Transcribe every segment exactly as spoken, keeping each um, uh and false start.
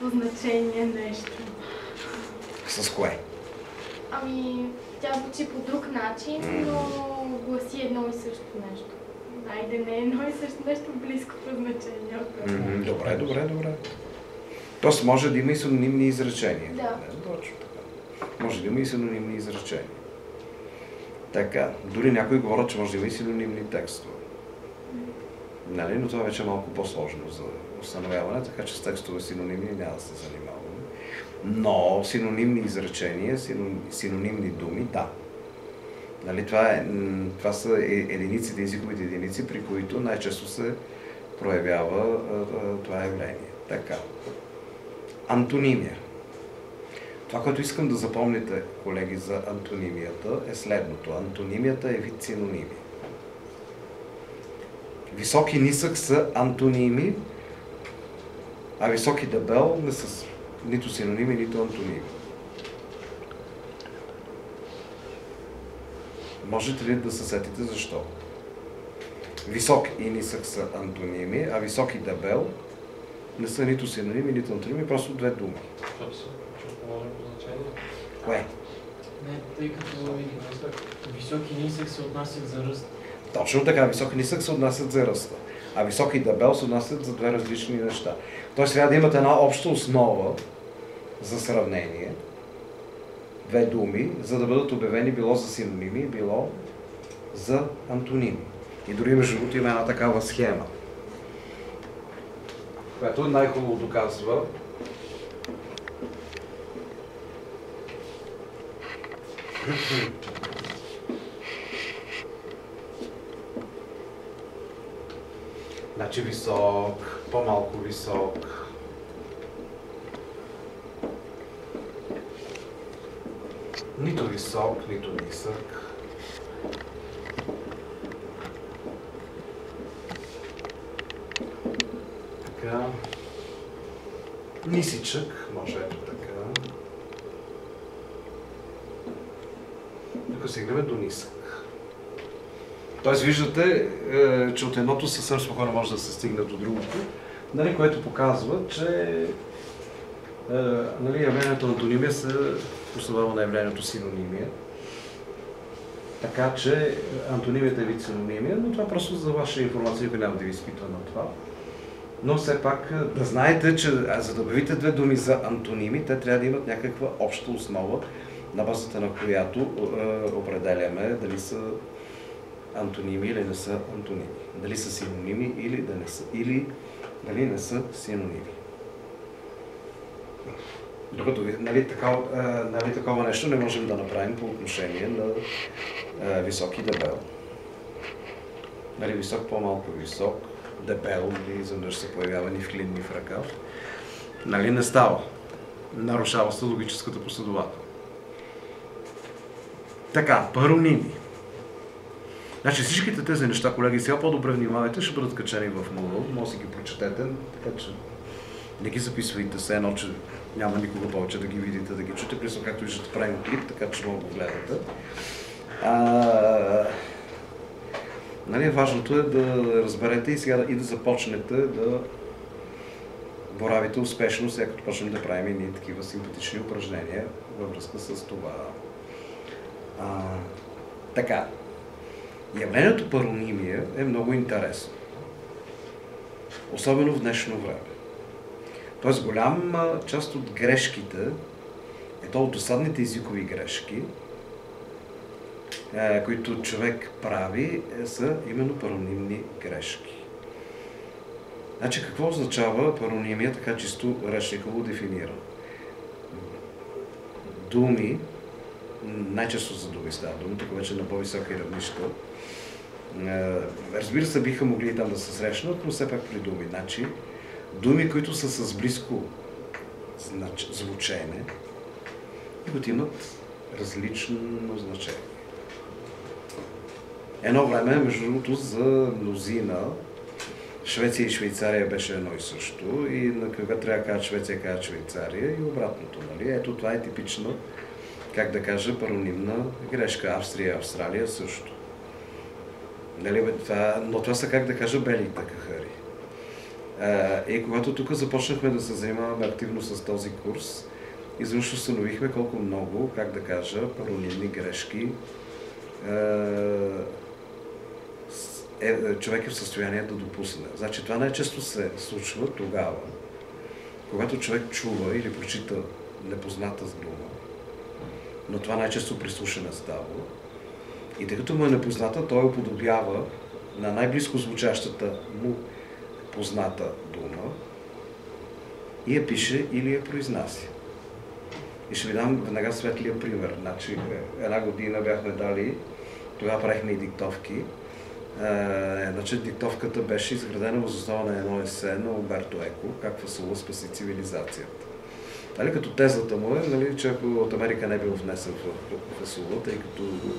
по значение нещо. С кое? Ами, тя звучи по друг начин, но гласи едно и също нещо. Айде, не е едно и също нещо, близко по значение. Mm-hmm. Добре, добре, добре. Тоест може да има и синонимни изречения. Да. Не, точно така. Може да има и синонимни изречения. Така, дори някои говорят, че може да има и синонимни текстове. Нали? Но това вече е малко по-сложно за установяване, така че с текстове синонимни няма да се занимаваме. Но синонимни изречения, синонимни думи, да. Нали? Това, е, това са единиците, езиковите единици, при които най-често се проявява това явление. Така. Антонимия. Това, което искам да запомните, колеги, за антонимията е следното. Антонимията е вид синоними. Висок и нисък са антоними, а висок и дебел не са нито синоними, нито антоними. Можете ли да се сетите защо? Висок и нисък са антоними, а висок и дебел не са нито синоними, нито антоними, просто две думи. Защото се положим по значение. Кое? Не, тъй като висок и нисък се отнасят за ръст. Точно така, висок и нисък се отнасят за ръста, а висок и дебел се отнасят за две различни неща. Тоест трябва да имате една обща основа за сравнение, две думи, за да бъдат обявени било за синоними, било за антоними. И дори между другото има една такава схема, която най-хубаво доказва значи висок, по-малко висок, нито висок, нито нисък. Така. Нисичък, може ето така. Тук стигнем до нисък. Тоест виждате, че от едното съвсем спокойно може да се стигне до другото, нали, което показва, че нали, явлението антонимия се основава на явлението синонимия. Така че антонимията е вид синонимия, но това просто за ваша информация, никой няма да ви изпитва на това. Но все пак да знаете, че за да обявите две думи за антоними, те трябва да имат някаква обща основа, на базата на която е, определяме дали са антоними или не са антоними. Дали са синоними или да не са, или дали не са синоними. Докато нали, такова, нали, такова нещо не можем да направим по отношение на е, висок и дебел. Нали, висок, по-малко висок, дебел, нали, изведнъж се появява ни в клин, ни в ръкав. Нали, не става. Нарушава се логическата последователност. Така, пароними. Значи всичките тези неща, колеги, сега по-добре внимавайте, ще бъдат качени в Moodle, може да си ги прочетете, така че не ги записвайте се едно, че няма никога повече да ги видите, да ги чуете, плюс както виждате правим клип, така че мога да го гледате. А, нали, важното е да разберете и сега и да започнете да боравите успешно, сега като почнем да правим едни такива симпатични упражнения във връзка с това. А, така. Явлението паронимия е много интересно. Особено в днешно време. Тоест голяма част от грешките, ето от досадните езикови грешки, които човек прави, са именно паронимни грешки. Значи какво означава паронимия, така чисто речниково дефинирано? Думи, най-често за думи става дума, тук вече на по-високи равнища. Разбира се, биха могли там да се срещнат, но все пак при думи. Значи, думи, които са с близко звучене и които имат различно значение. Едно време, между другото, за мнозина, Швеция и Швейцария беше едно и също, и на кога трябва да кажат Швеция, кажат Швейцария и обратното. Нали? Ето това е типична, как да кажа, паронимна грешка. Австрия и Австралия също. Нали, това, но това са, как да кажа, белите кахари. И когато тук започнахме да се занимаваме активно с този курс, изведнъж установихме колко много, как да кажа, паронимни грешки е, човек е в състояние да допусне. Значи това най-често се случва тогава, когато човек чува или прочита непозната дума, но това най-често при слушане става. И тъй като му е непозната, той уподобява на най-близко звучащата му позната дума и я пише или я произнася. И ще ви дам веднага светлия пример. Значи, една година бяхме дали, тогава правихме и диктовки. Е, значи, диктовката беше изградена въз основа на едно есе на Умберто Еко, как фасула спаси цивилизацията. Нали, като тезата му е, нали, че ако от Америка не бил внесен в фасула, тъй като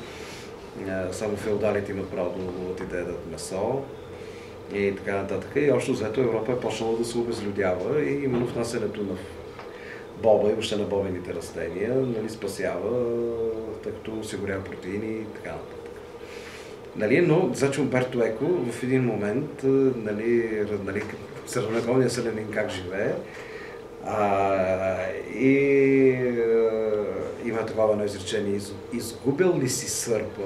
е, само феодалите имат право да ловуват и да ядат месо и така нататък. И общо взето Европа е почнала да се обезлюдява и именно внасянето на боба и въобще на бобените растения, нали, спасява, тъй като осигурява протеини и така нататък. Нали, но, значи, Умберто Еко в един момент, нали, нали, средновековният селянин как живее, а, и а, има такова едно изречение: изгубил ли си сърпа,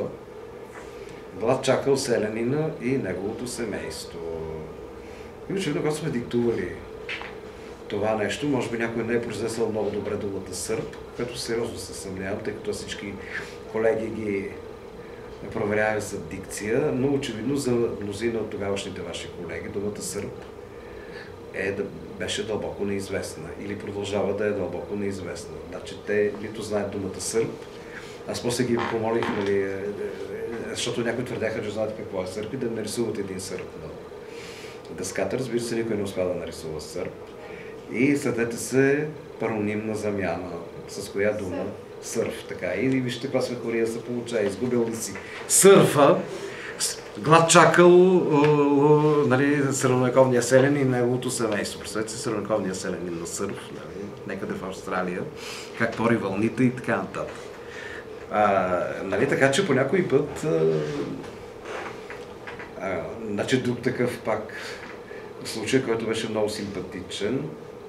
глад чакал селянина и неговото семейство. И очевидно, когато сме диктували това нещо, може би някой не е произнесъл много добре думата сърп, което сериозно се съмнявам, тъй като всички колеги ги проверяват за дикция, но очевидно за мнозина от тогавашните ваши колеги думата сърп е да беше дълбоко неизвестна или продължава да е дълбоко неизвестна. Значи те нито знаят думата сърп, аз после ги помолих, нали, защото някои твърдяха, че знаят какво е сърп и да нарисуват един сърп на дъската. Разбира се, никой не успя да нарисува сърп. И следете се паронимна замяна. С коя дума? Сърф. Така. И вижте каква светлория се получава. Изгубил ли си сърфа, глад чакал, нали, средновековния селянин и неговото семейство. Представете си средновековния селянин на сърф, нали, некъде в Австралия, как пори вълните и така нататък. А, нали, така че по някой път, а, а, значи друг такъв пак случай, който беше много симпатичен.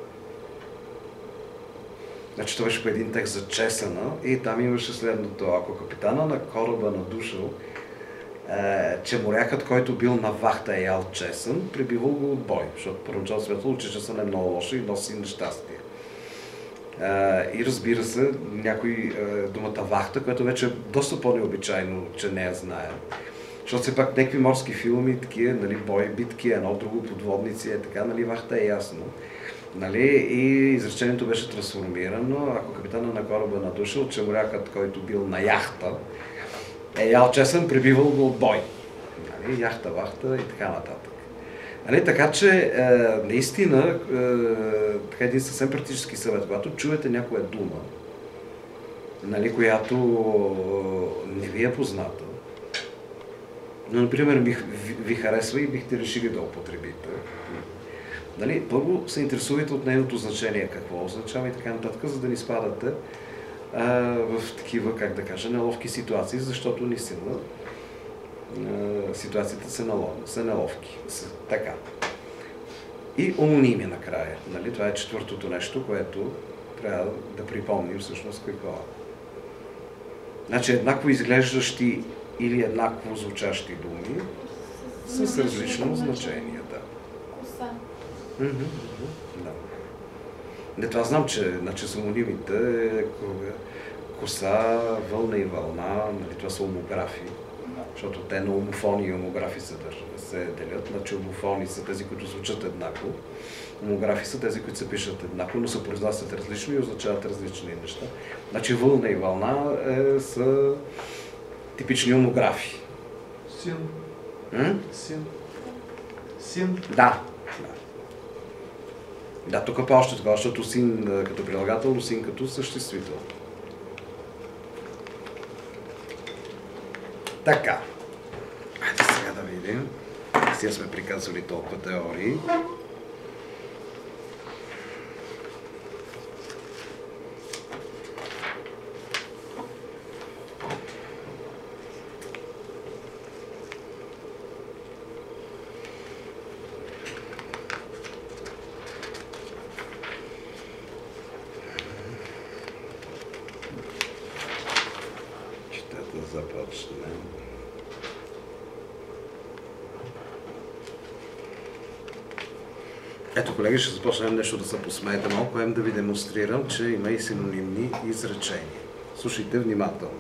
Значи това беше по един текст за чесъна и там имаше следното: ако капитана на кораба надушал, е, че морякът, който бил на вахта е ял чесън, прибивал го от бой, защото първоначално светло, че чесън е много лошо и носи нещастие. Е, и разбира се, някой е, думата вахта, което вече е доста по-необичайно, че не я знаят. Защото все пак някакви морски филми, такива, нали, бой, битки, едно друго, подводници, е така, нали, вахта е ясно. Нали, и изречението беше трансформирано: ако капитана на кораба надушал, че морякът, който бил на яхта, е ял чесън, прибивал го от бой. Нали, яхта, вахта и така нататък. Нали, така че, е, наистина, е, така един съвсем практически съвет, когато чуете някоя дума, нали, която не ви е позната, но, например, ви, ви харесва и бихте решили да употребите, нали, първо се интересувайте от нейното значение, какво означава и така нататък, за да не спадате а, в такива, как да кажа, неловки ситуации, защото наистина ситуациите са, са неловки. Са, така. И омоними накрая. Нали, това е четвъртото нещо, което трябва да припомним всъщност какво е. Значи еднакво изглеждащи или еднакво звучащи думи с различно значение. Да. Коса. Да. Не, това знам, че значи, с омонимите коса, вълна и вълна, нали, това са омографи, защото те на омофони и омографи се, се делят. Значи омофони са тези, които звучат еднакво, омографи са тези, които се пишат еднакво, но се произнасят различно и означават различни неща. Значи вълна и вълна е, са типични омографи. Син. М? Син. Син. Да. Да, тук па още така, защото син като прилагателно, син като съществител. Така. Хайде сега да видим. Сега сме приказвали толкова теории. започнем. Ето, колеги, ще започнем нещо да се посмеете малко, ем да ви демонстрирам, че има и синонимни изречения. Слушайте внимателно.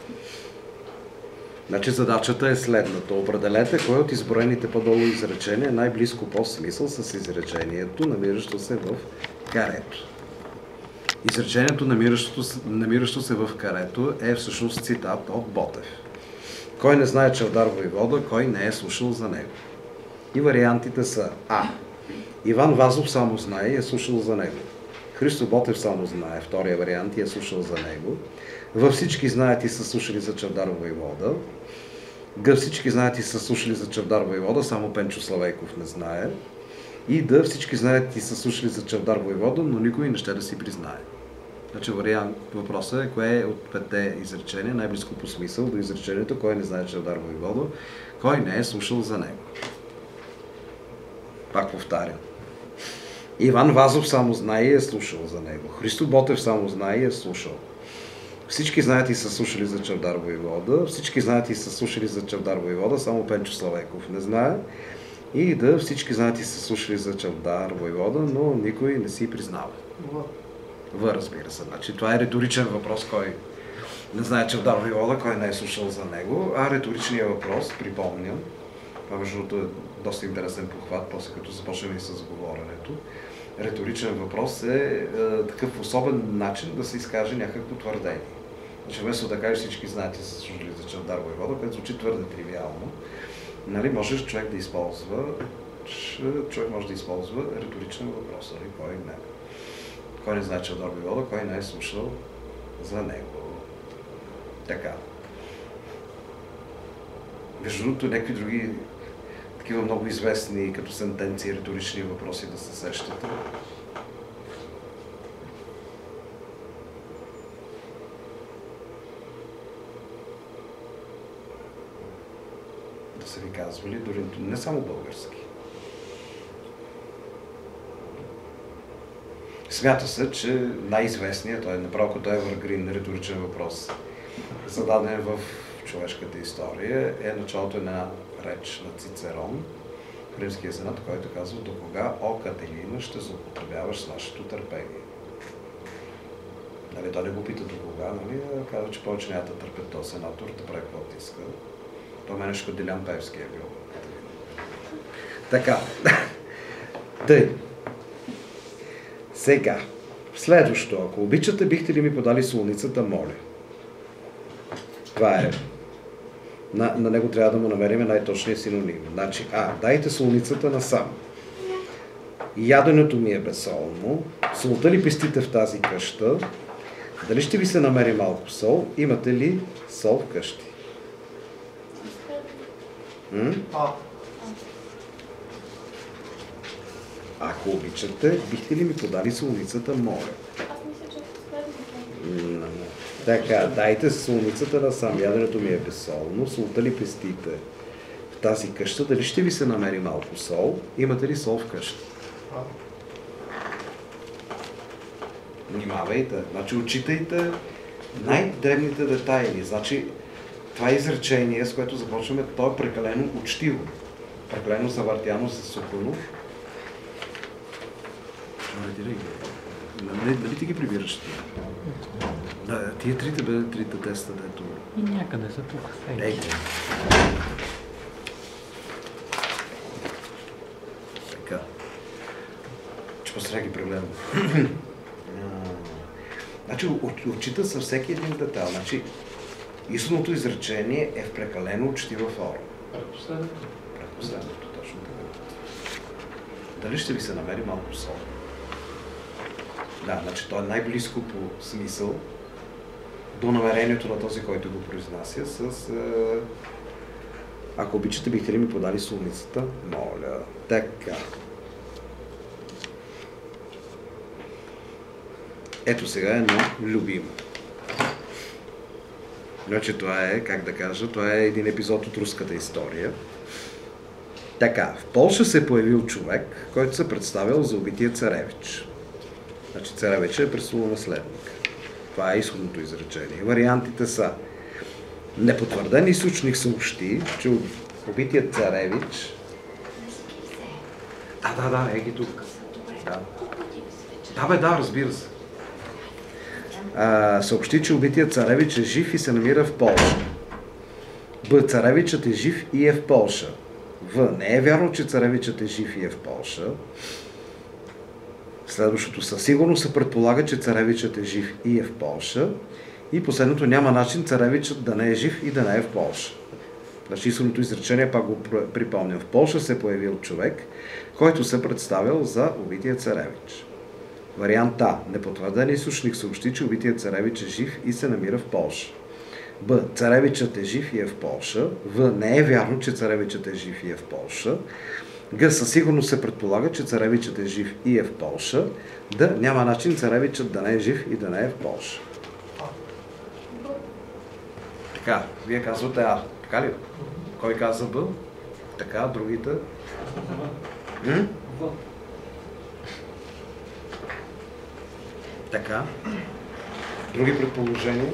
Значи задачата е следната. Определете кой от изброените по-долу изречения е най-близко по смисъл с изречението, намиращо се в карето. Изречението, намиращо, намиращо се в карето, е всъщност цитат от Ботев. Кой не знае Чавдар войвода, кой не е слушал за него. И вариантите са А. Иван Вазов само знае и е слушал за него. Христо Ботев само знае, втория вариант, и е слушал за него. Във всички знаят и са слушали за Чавдар войвода. Г. Всички знаят и са слушали за Чавдар войвода, само Пенчо Славейков не знае. И да, всички знаят и са слушали за Чавдар войвода, но никой не ще да си признае. Значи вариант, въпросът е кое е от петте изречения най-близко по смисъл до изречението кой не знае Чавдар войвода, кой не е слушал за него. Пак повтарям. Иван Вазов само знае и е слушал за него. Христо Ботев само знае и е слушал. Всички знаят и са слушали за Чавдар войвода, всички знаят и са слушали за Чавдар войвода, само Пенчо Славейков не знае. И да, всички знаят и са слушали за Чавдар войвода, но никой не си признава. В, разбира се. Значи, това е риторичен въпрос, кой не знае Чавдар войвода, кой не е слушал за него, а риторичният въпрос, припомням, това между другото е доста интересен похват, после като започнем и с говоренето. Риторичен въпрос е, е такъв особен начин да се изкаже някакво твърдение. Значи, вместо да кажеш всички знаят и са слушали за Чавдар войвода, което звучи твърде тривиално, нали, можеш човек да използва, човек може да използва риторичен въпрос, нали, кой не. Кой не знае Чавдар войвода, кой не е слушал за него. Така. Между другото, някакви други такива много известни като сентенции, риторични въпроси да се сещате. Да са ви казвали, дори не само български. Смята се, че най-известният, той е направо като Evergreen риторичен въпрос, зададен в човешката история, е началото на една реч на Цицерон в Римския сенат, който казва: до кога, о Кателина, ще злоупотребяваш с нашето търпение. Нали, той не го пита до кога, нали, а казва, че повече няма да търпят този сенатор, да прави каквото иска. Той мен ще Делян Певски е бил. Така. Тъй. Сега. Следващо. Ако обичате, бихте ли ми подали солницата, моля? Това е. На, на него трябва да му намерим най-точния синоним. Значи, а, дайте солницата насам. Яденето ми е безсолно. Солта ли пестите в тази къща? Дали ще ви се намери малко сол? Имате ли сол вкъщи? М? А. Ако обичате, бихте ли ми подали солницата, моля? Аз мисля, че последното. Така, дайте солницата насам. Яденето ми е безсолно. Солта ли пестите в тази къща? Дали ще ви се намери малко сол? Имате ли сол вкъщи? А. Внимавайте. Значи, отчитайте най-дребните детайли. Значи, това изречение, с което започваме, то е прекалено учтиво. Прекалено завъртяно, засупано. Нали, нали ти ги прибираш? Да, тия трите бе, трите теста, дето... И някъде са тук. Ей, така. Че после ги прегледам. Значи, отчита са всеки един детайл. Значи, истинното изречение е в прекалено учтива форма. Предпоследното. Предпоследното, точно така. Дали ще ви се намери малко сол? Да, значи то е най-близко по смисъл до намерението на този, който го произнася с... Е... Ако обичате, бихте ли ми подали солницата? Моля. Така. Ето сега е едно любимо. Значи това е, как да кажа, това е един епизод от руската история. Така, в Полша се е появил човек, който се представил за убития царевич. Значи царевич е престолонаследник. Това е изходното изречение. Вариантите са: Непотвърден източник съобщи, че убитият царевич... Да, да, да, е ги тук. Да. Да, бе, да, разбира се. А, съобщи, че убитият царевич е жив и се намира в Полша. Б. Царевичът е жив и е в Полша. В. Не е вярно, че царевичът е жив и е в Полша. Следващото със сигурност се предполага, че царевичът е жив и е в Полша. И последното няма начин царевичът да не е жив и да не е в Полша. Значи истинното изречение, пак го припомням. В Полша се е появил човек, който се представил за убития царевич. Вариант А. Непотвърден източник съобщи, че убитият царевич е жив и се намира в Полша. Б. Царевичът е жив и е в Полша. В. Не е вярно, че царевичът е жив и е в Полша. Г. Със сигурност се предполага, че царевичът е жив и е в Полша. Д. Няма начин царевичът да не е жив и да не е в Полша. Така, вие казвате А. Така ли? Кой каза Б? Така, другите? М? Така. Други предположения?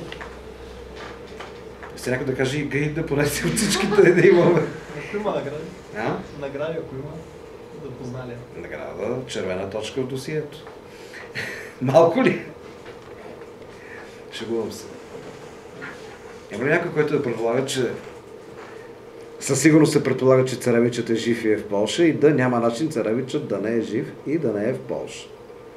Ще някой да каже и Г и да понесе от всичките да имаме. Ако има награди? А? Награди, ако има, да познали. Награда, червена точка от досието. Малко ли? Шегувам се. Има ли някой, който да предполага, че със сигурност се предполага, че царевичът е жив и е в Полша и да няма начин царевичът да не е жив и да не е в Полша?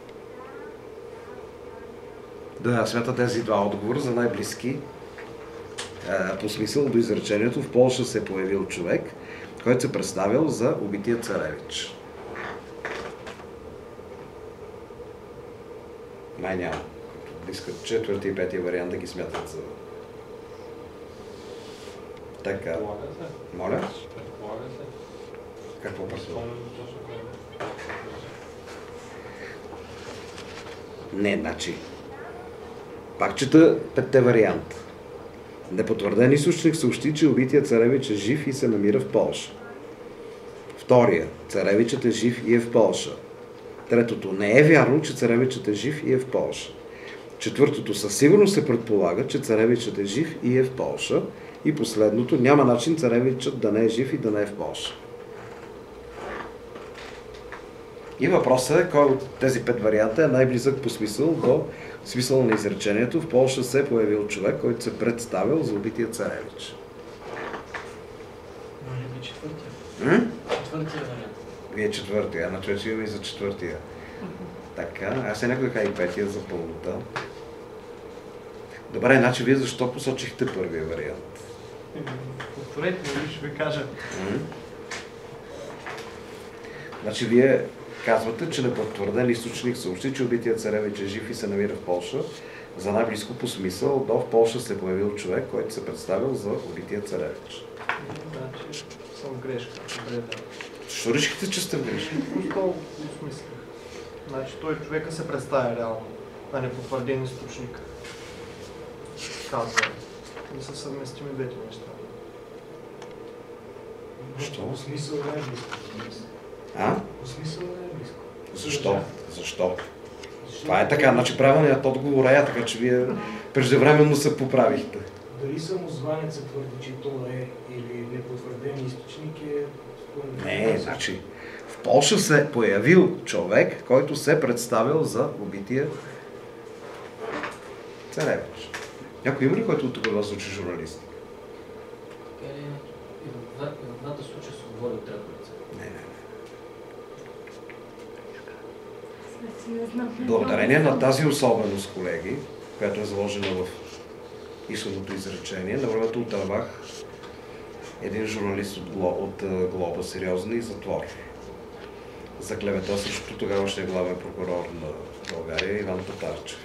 Да, смята тези два отговора за най-близки по смисъл до изречението. В Полша се е появил човек, който се представил за убития царевич. Май няма. Искат четвърти и петия вариант да ги смятат за... Така. Предполага се. Моля? Предполага се. Какво предполага? Спомням точно кое е. Не, значи. Пак чета петте варианта. Непотвърден източник съобщи, че убитият царевич е жив и се намира в Полша. Втория. Царевичът е жив и е в Полша. Третото. Не е вярно, че царевичът е жив и е в Полша. Четвъртото. Със сигурност се предполага, че царевичът е жив и е в Полша. И последното. Няма начин царевичът да не е жив и да не е в Полша. И въпросът е, кой от тези пет варианта е най-близък по смисъл до смисъл на изречението. В Полша се е появил човек, който се представил за убития царевич. Може би четвъртия. М? Четвъртия вариант. Вие четвъртия, а на човек имаме и за четвъртия. Така, аз се някой и петия за пълнота. Добре, значи вие защо посочихте първия вариант? Повторете ми, ще ви кажа. М? Значи вие казвате, че непотвърден източник съобщи, че убитият царевич е жив и се намира в Полша. За най-близко по смисъл, до в Полша се е появил човек, който се представил за убития царевич. Значи съм в грешка. Добре, да. Защо решихте, че сте в грешка? Просто осмислих. Значи той човека се представя реално, а не потвърден източник. Казва. Не са съвместими двете неща. Защо? По смисъл не е близко. А? По смисъл не е близко. Защо? Защо? Защото Това е така, значи правилният отговор е, така че вие преждевременно се поправихте. Дали самозванецът твърди, че то е или непотвърден източник е... Не, значи в Полша се е появил човек, който се е представил за убития царевич. Някой има ли, който от тук да случи журналист? Е, и в два- и в двата случая се говори от трето лице. Не, не, не. Вече не знам. Благодарение на тази особеност, колеги, която е заложена в изходното изречение, на времето отървах един журналист от, Гло, от а, Глоба, сериозен и затвор. За клевета срещу тогавашния главен прокурор на България Иван Татарчев.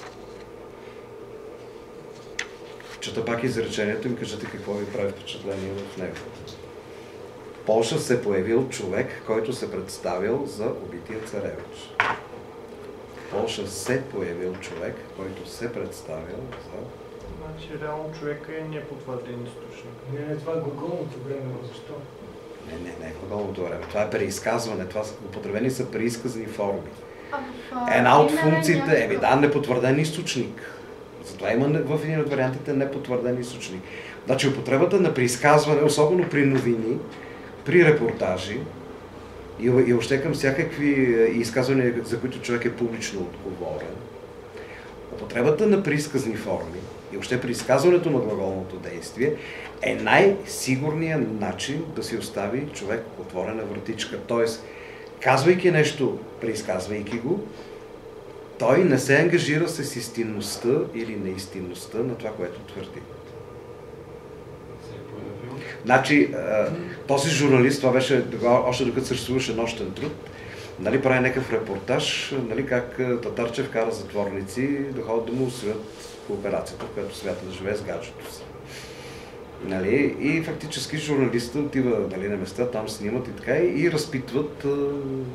Чета пак изречението и кажете какво ви прави впечатление в него. В Полша се е появил човек, който се представил за убития царевич. В Полша се е появил човек, който се представил за... Значи реално човека е непотвърден източник. Не, не, това е глаголното време, защо? Не, не, не е глаголното време. Това е преизказване. Това са употребени са преизказни форми. А в, а, Една от примера функциите е, някакъв- ми да, непотвърден източник. Затова има в един от вариантите непотвърден източник. Значи употребата на преизказване, особено при новини, при репортажи и, и още към всякакви изказвания, за които човек е публично отговорен, употребата на преизказни форми и още при изказването на глаголното действие е най-сигурният начин да си остави човек отворена вратичка. Тоест, казвайки нещо, преизказвайки го, той не се ангажира с истинността или неистинността на това, което твърди. Значи, този журналист, това беше още докато съществуваше Нощен труд, нали, прави някакъв репортаж, нали, как Татарчев кара затворници да ходят да му усвоят кооперацията, в която смята да живее с гаджето си. Нали, и фактически журналистът отива, нали, на места, там снимат и така и, и разпитват а,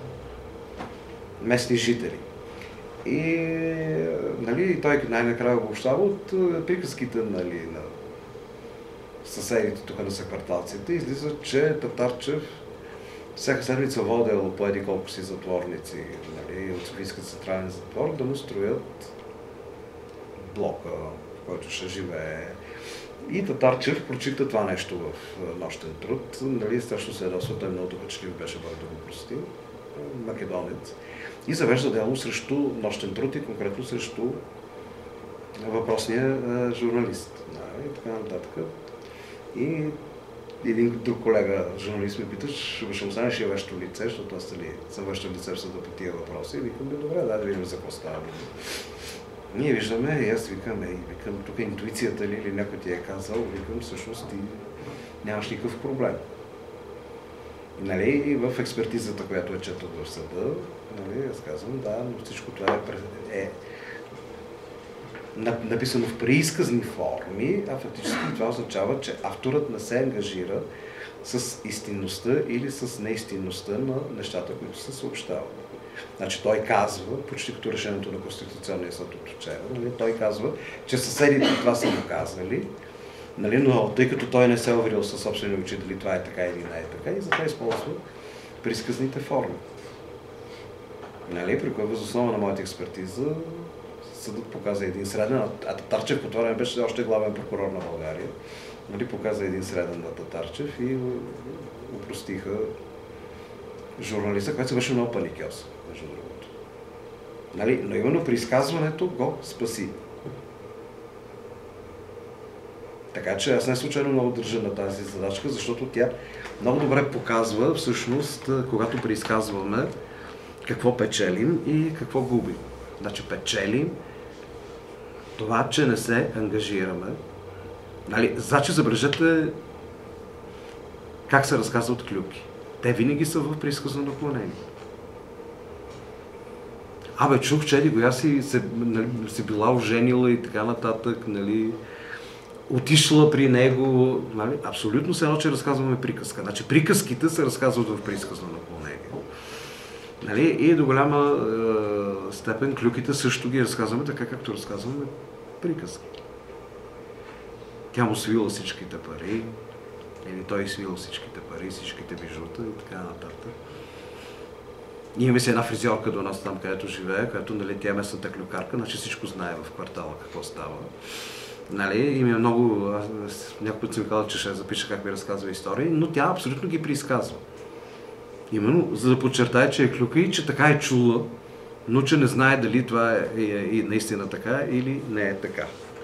местни жители. И нали, той най-накрая обобщава от а, приказките, нали, на съседите тук на съкварталците, излиза, че Татарчев всяка седмица водел по еди колко си затворници, нали, от Софийския централен затвор, да му строят блока, в който ще живее. И Татарчев прочита това нещо в Нощен труд. Нали, страшно се ядосва, той много докачлив беше, Бог да го прости, македонец. И завежда дело срещу Нощен труд и конкретно срещу въпросния е, журналист. И така нататък. И един друг колега, журналист, ме пита, ще му станеш и вещо лице, защото аз ли съм вещо лице в съда по тия въпроси. И викам, добре, да, да видим за какво става. Ние виждаме, и аз викам, ей, викам, тук интуицията ли или някой ти е казал, викам, всъщност ти нямаш никакъв проблем. И, нали, и в експертизата, която е четат в съда, нали, аз казвам, да, но всичко това е, е написано в преизказни форми, а фактически това означава, че авторът не се ангажира с истинността или с неистинността на нещата, които се съобщават. Значи той казва, почти като решението на Конституционния съд от вчера, нали, той казва, че съседите това са му казали, нали, но тъй като той не се е уверил със собствени очи дали това е така или не е така, и затова използва преизказните форми. Нали, при което въз основа на моята експертиза съдът показа един среден, а Татарчев по това време беше още главен прокурор на България, нали, показа един среден на Татарчев и упростиха журналиста, който се беше много паникьоз, между другото. Нали, но именно при изказването го спаси. Така че аз не случайно много държа на тази задачка, защото тя много добре показва всъщност, когато преизказваме, какво печелим и какво губим. Значи печелим това, че не се ангажираме. Нали, значи забележете как се разказват клюки. Те винаги са в преизказно наклонение. Абе, чух, че еди гоя си се, нали, се била оженила и така нататък, нали, отишла при него. Нали, абсолютно се едно, че разказваме приказка. Значи приказките се разказват в преизказно наклонение. Нали, и до голяма е, степен клюките също ги разказваме така, както разказваме приказки. Тя му свила всичките пари, или той свил всичките пари, всичките бижута и така нататък. Ние имаме си една фризьорка до нас там, където живее, която, нали, тя е местната клюкарка, значи всичко знае в квартала какво става. Нали, и ми е много, някой път си ми казал, че ще запиша как ми разказва истории, но тя абсолютно ги преизказва. Именно, за да подчертая, че е клюка и че така е чула, но че не знае дали това е, е, е наистина така или не е така.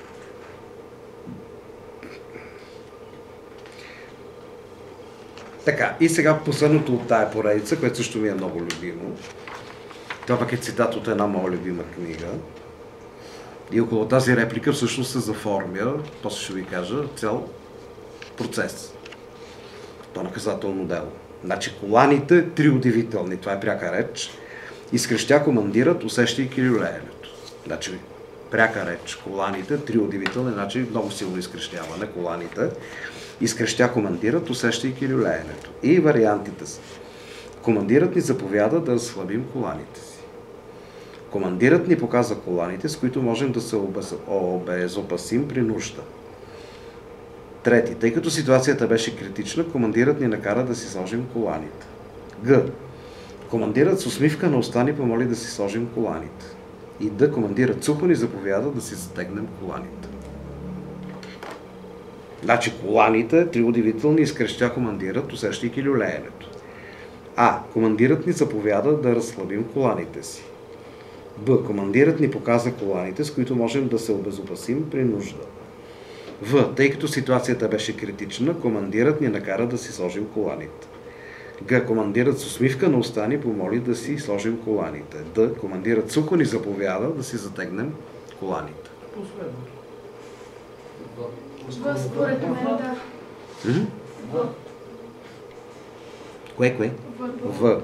Така, и сега последното от тая поредица, което също ми е много любимо. Това пък е цитат от една моя любима книга. И около тази реплика всъщност се заформя, после ще ви кажа, цял процес. То наказателно дело. Значи коланите, три удивителни, това е пряка реч, изкрещя командирът, усещайки люлеенето. Значи пряка реч, коланите, три удивителни, значи много силно изкрещяване, коланите, изкрещя командирът, усещайки люлеенето. И вариантите са. Командирът ни заповяда да слабим коланите си. Командирът ни показа коланите, с които можем да се обезопасим при нужда. Трети, тъй като ситуацията беше критична, командирът ни накара да си сложим коланите. Г. Командирът с усмивка на уста ни помоли да си сложим коланите. И да командира Цухон и заповяда да си затегнем коланите. Значи коланите, три удивителни, изкрещя командират, усещайки люлеенето. А. Командирът ни заповяда да разслабим коланите си. Б. Командирът ни показа коланите, с които можем да се обезопасим при нужда. В. Тъй като ситуацията беше критична, командирът ни накара да си сложим коланите. Г. Командирът с усмивка на уста ни помоли да си сложим коланите. Д. Командирът сухо ни заповяда да си затегнем коланите. Последното. В, според мен, да. М? В. Кое, кое? В. В.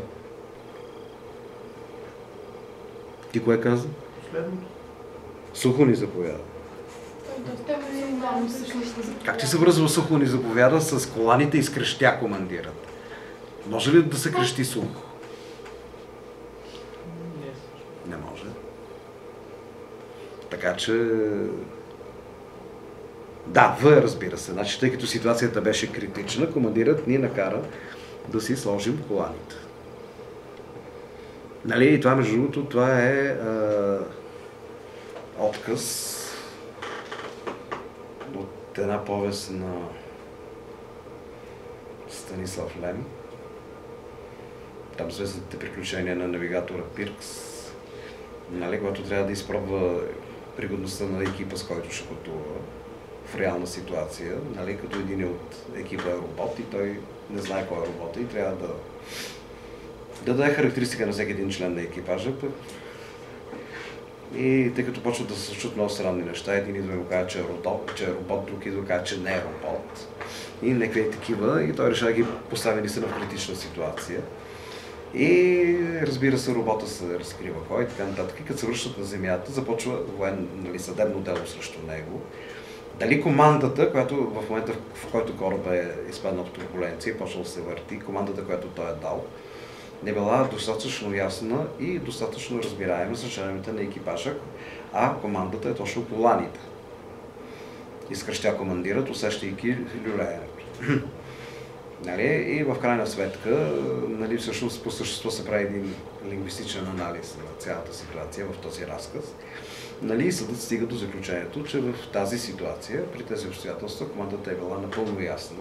Ти кое каза? Последното. Сухо ни заповяда. Доста емоционално всъщност. Как ти се връзва сухо ни заповяда с коланите и скрещя командират? Може ли да се крещи сухо? Не. Не може. Така че... Да, В, разбира се. Значи, тъй като ситуацията беше критична, командирът ни накара да си сложим коланите. Нали, и това, между другото, това е а, отказ от една повест на Станислав Лем. Там звездните приключения на навигатора Пиркс, нали, когато трябва да изпробва пригодността на екипа, с който ще пътува в реална ситуация, нали, като един от екипа е робот и той не знае кой е робот и трябва да да даде характеристика на всеки един член на екипажа. И тъй като почват да се случват много странни неща, един идва и му казва, че е робот, че е робот, друг идва и казва, че не е робот. И някакви такива, и той решава да ги поставени се в критична ситуация. И разбира се, робота се разкрива кой и така нататък. И като се връщат на земята, започва воен, нали, съдебно дело срещу него. Дали командата, която в момента, в който корабът е изпаднал в турбуленция и почнал да се върти, командата, която той е дал, не била достатъчно ясна и достатъчно разбираема за членовете на екипажа, а командата е точно коланите. Изкръщя командират, усещайки люлеенето. Нали? И в крайна сметка, нали, всъщност по същество се прави един лингвистичен анализ на цялата ситуация в този разказ. Нали? И съдът стига до заключението, че в тази ситуация, при тези обстоятелства, командата е била напълно ясна.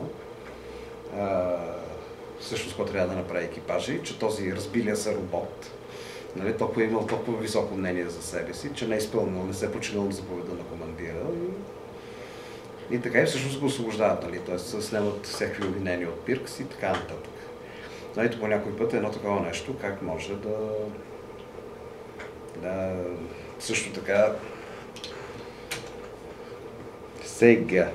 Всъщност, какво трябва да направи екипажа и че този разбилия се робот, нали, толкова е имал толкова високо мнение за себе си, че не е изпълнил, не се е починал на заповеда на командира. И, и така и всъщност го освобождават, нали, т.е. снемат всякакви обвинения от Пиркс и така нататък. Но ето по някой път е едно такова нещо, как може да, да също така сега.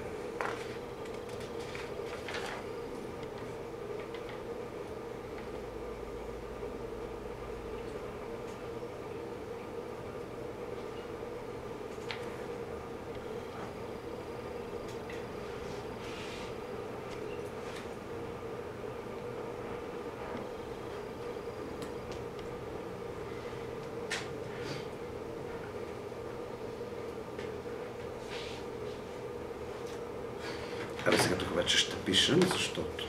Аре сега тук вече ще пишем, защото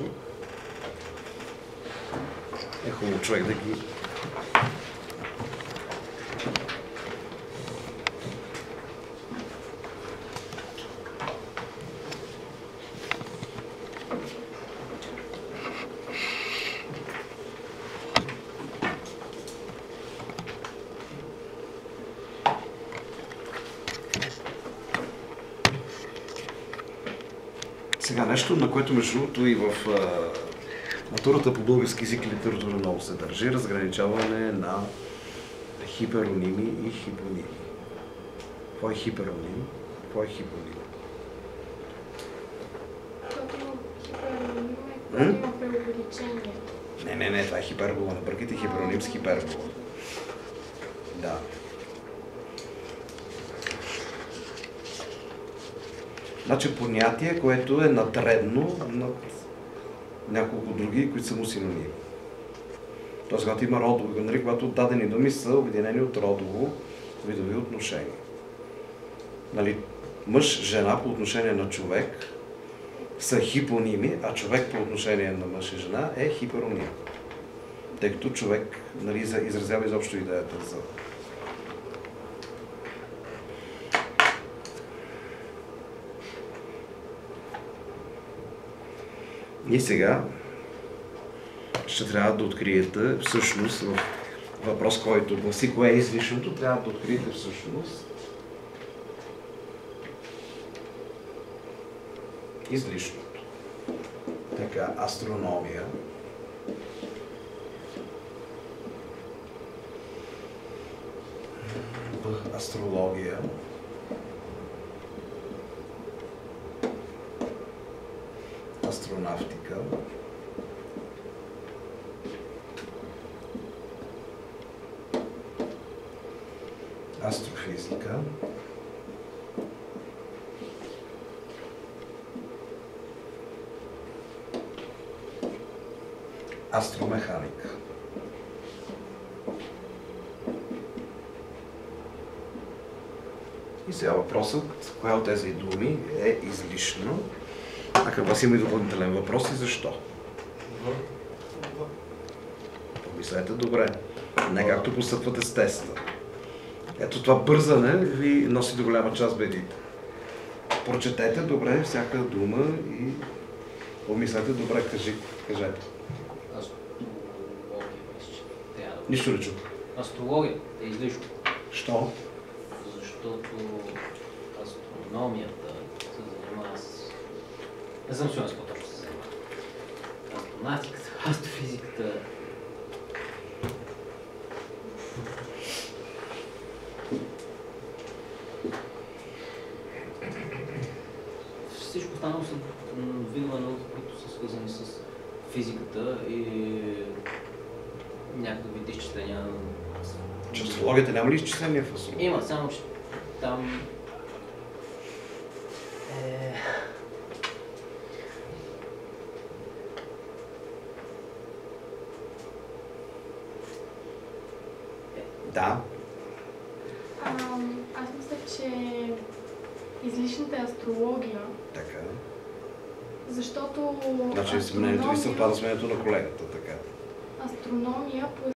е хубаво човек да ги... Сега нещо, на което между другото и в а, матурата по български език и литература много се държи, разграничаване на хипероними и хипоними. Какво е хипероним? Какво е хипоним? Когато хипероним е, когато има преувеличение. Не, не, не, това е хипербола. Не бъркайте хипероним с хипербола. Да. Значи понятие, което е надредно над няколко други, които са му синоними. Тоест, когато има родово, нали, когато дадени думи са обединени от родово видови отношения. Нали, мъж, жена по отношение на човек са хипоними, а човек по отношение на мъж и жена е хипероним. Тъй като човек, нали, изразява изобщо идеята за И сега ще трябва да откриете всъщност в въпрос, който гласи кое е излишното, трябва да откриете всъщност излишното. Така, астрономия. Б, астрология. Астронавтика. Астрофизика. Астромеханика. И сега въпросът, коя от тези думи е излишно, а към вас има и допълнителен въпрос и защо? Помислете добре. Не както постъпвате с теста. Ето това бързане ви носи до голяма част бедите. Прочетете добре всяка дума и помислете добре, кажи, кажете. Астрология, мисля, че трябва да... Нищо не чух. Астрология е излишно, Що? защото астрономията се занимава с... Не съм сигурен с какво точно се занимава. Астронавтиката, астрофизиката... Всичко останало са м, видове науки, които са свързани с физиката и някакви вид изчисления. Че астрологията няма ли изчисления в астрологията? Има, само че там е... Да. Ам, аз мисля, че излишната е астрология, Така. защото Значи мнението ви астрономия, съвпада с мнението на колегата, така. астрономия плюс